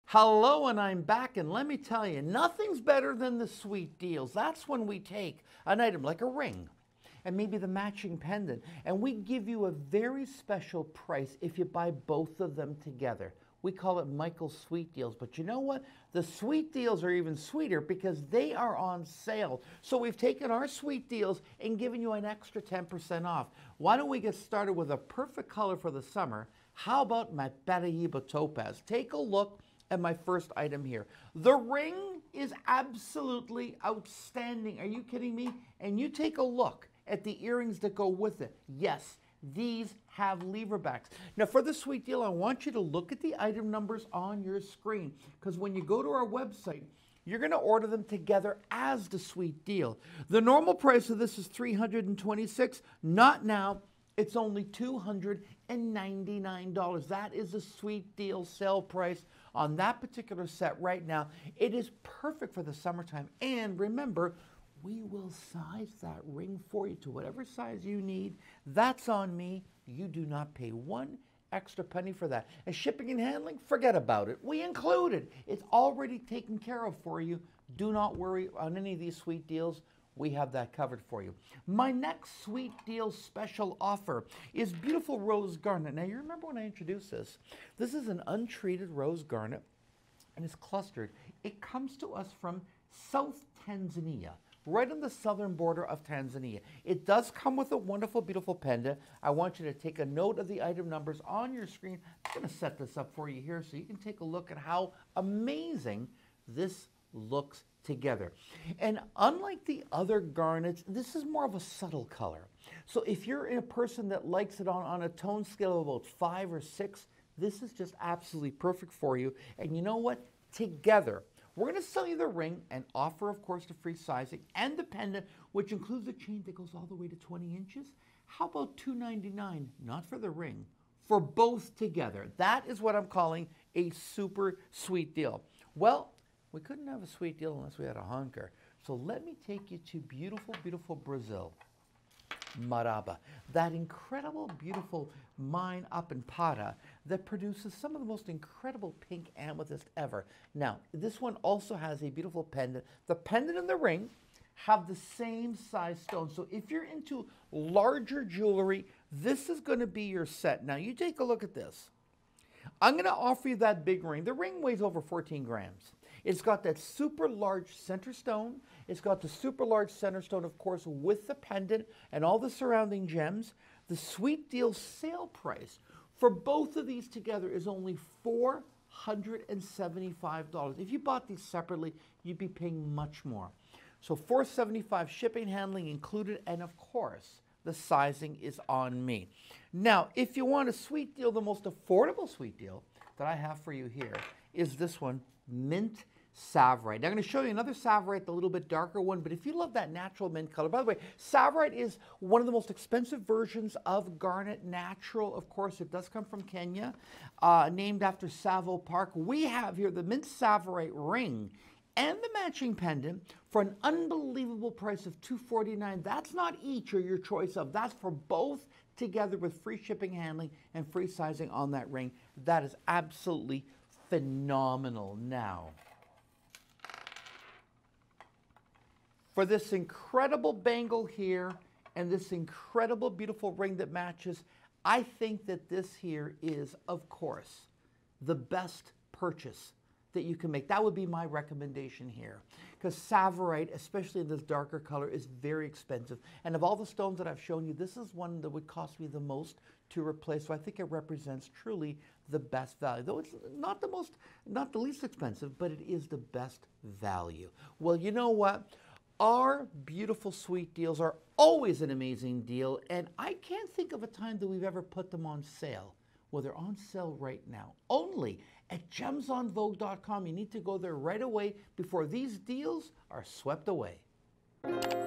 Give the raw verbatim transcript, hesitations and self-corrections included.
Hello, and I'm back, and let me tell you, nothing's better than the sweet deals. That's when we take an item like a ring and maybe the matching pendant, and we give you a very special price if you buy both of them together. We call it Michael's Sweet Deals, but you know what? The sweet deals are even sweeter because they are on sale. So we've taken our sweet deals and given you an extra ten percent off. Why don't we get started with a perfect color for the summer? How about my Paraíba Topaz? Take a look at my first item here. The ring is absolutely outstanding. Are you kidding me? And you take a look at the earrings that go with it. Yes, these have lever backs. Now for the sweet deal, I want you to look at the item numbers on your screen, because when you go to our website, you're going to order them together as the sweet deal. The normal price of this is three hundred twenty-six dollars. Not now. It's only two hundred ninety-nine dollars. That is a sweet deal sale price on that particular set right now. It is perfect for the summertime. And remember, we will size that ring for you to whatever size you need. That's on me. You do not pay one extra penny for that. And shipping and handling, forget about it. We include it. It's already taken care of for you. Do not worry on any of these sweet deals. We have that covered for you. My next sweet deal special offer is beautiful rose garnet. Now, you remember when I introduced this? This is an untreated rose garnet, and it's clustered. It comes to us from South Tanzania, right on the southern border of Tanzania. It does come with a wonderful, beautiful pendant. I want you to take a note of the item numbers on your screen. I'm going to set this up for you here so you can take a look at how amazing this looks together. And unlike the other garnets, this is more of a subtle color. So if you're a person that likes it on, on a tone scale of about five or six, this is just absolutely perfect for you. And you know what? Together, we're going to sell you the ring and offer, of course, the free sizing and the pendant, which includes a chain that goes all the way to twenty inches. How about two ninety-nine? Not for the ring, for both together. That is what I'm calling a super sweet deal. Well, we couldn't have a sweet deal unless we had a honker. So let me take you to beautiful, beautiful Brazil. Maraba, that incredible, beautiful mine up in Para that produces some of the most incredible pink amethyst ever. Now, this one also has a beautiful pendant. The pendant and the ring have the same size stone. So if you're into larger jewelry, this is going to be your set. Now, you take a look at this. I'm going to offer you that big ring. The ring weighs over fourteen grams. It's got that super large center stone. It's got the super large center stone, of course, with the pendant and all the surrounding gems. The sweet deal sale price for both of these together is only four hundred seventy-five dollars. If you bought these separately, you'd be paying much more. So four hundred seventy-five dollars shipping, handling included, and of course, the sizing is on me. Now, if you want a sweet deal, the most affordable sweet deal that I have for you here is this one, Mint Tsavorite. Now, I'm going to show you another Tsavorite, the little bit darker one, but if you love that natural mint color, by the way, Tsavorite is one of the most expensive versions of garnet natural. Of course, it does come from Kenya, uh, named after Tsavo Park. We have here the Mint Tsavorite ring and the matching pendant for an unbelievable price of two hundred forty-nine dollars. That's not each or your choice of. That's for both together with free shipping, handling, and free sizing on that ring. That is absolutely phenomenal. Now, for this incredible bangle here and this incredible, beautiful ring that matches, I think that this here is, of course, the best purchase that you can make. That would be my recommendation here. Because Tsavorite, especially in this darker color, is very expensive. And of all the stones that I've shown you, this is one that would cost me the most to replace. So I think it represents truly the best value. Though it's not the most, not the least expensive, but it is the best value. Well, you know what? Our beautiful sweet deals are always an amazing deal. And I can't think of a time that we've ever put them on sale. Well, they're on sale right now, only at gems on vogue dot com. You need to go there right away before these deals are swept away.